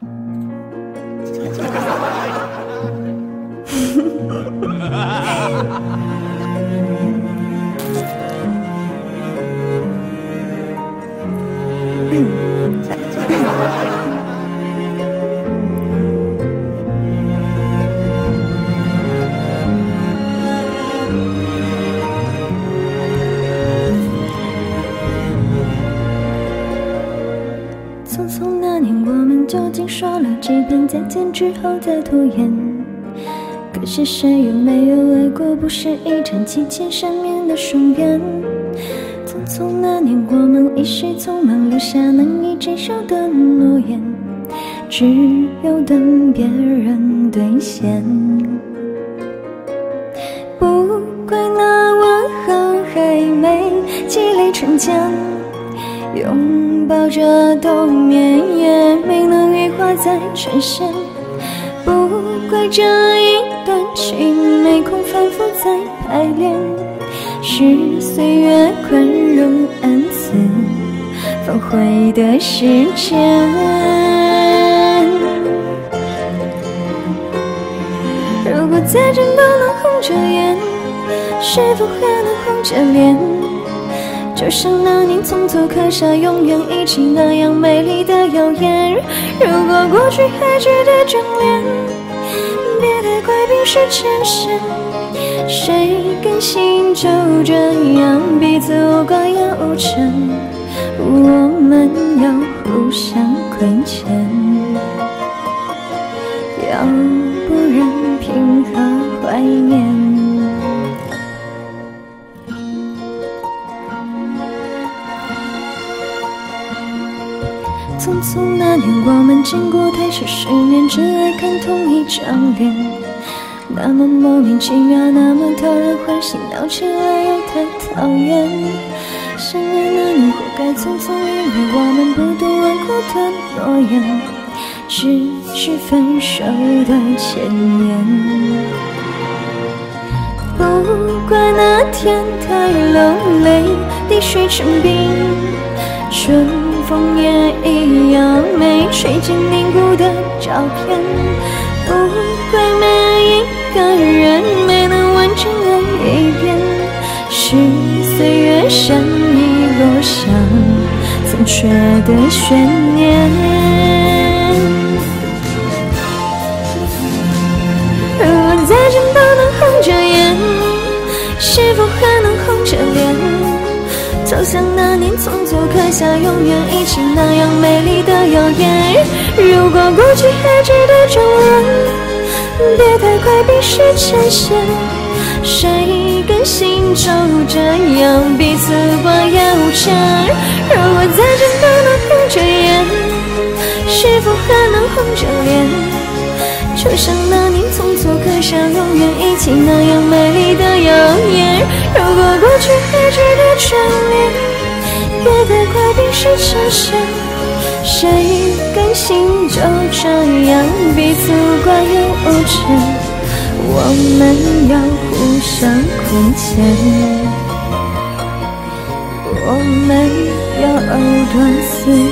匆匆那年，我们究竟说了几遍再见之后再拖延？可是谁又没有爱过？不是一场期间闪面的双眼。匆匆那年，我们一时匆忙，留下难以接受的诺言，只有等别人兑现。不怪那问候还没积累成茧，拥抱着冬眠，也没能羽化再成仙。不怪这一段情没空反复再排练，是岁月宽容恩赐放回的时间。如果再真的能红着眼，是否还能红着脸？就像那年匆促刻下永远一起那样美丽的谣言。如果过去还值得眷恋，别太快冰释前嫌。谁甘心就这样彼此无挂也无牵？我们要互相亏欠，要不然凭何怀念？匆匆那年，我们经过太少世面，只爱看同一张脸，那么莫名其妙，那么讨人欢喜，闹起来又太讨厌。相爱那年，活该匆匆，因为我们不懂顽固的诺言，只是分手的前言。不怪那天太冷，泪滴水成冰，春风也一样没吹进凝固的照片。不怪每一个人没能完整爱一遍，是岁月善意落下残缺的悬念。如果再见都能红着眼，是否还能红着脸？就像那年匆促刻下永远一起那样美丽的谣言。如果过去还值得眷恋，别太快冰释前嫌。谁甘心就这样彼此无挂也无牵？如果再见都能红着眼，是否还能红着脸？就像那年匆促刻下永远一起那样美丽的谣言。如果过去还值得眷恋，别太快冰释前嫌。谁甘心就这样彼此无挂也无牵？我们要互相亏欠，我们要藕断丝连。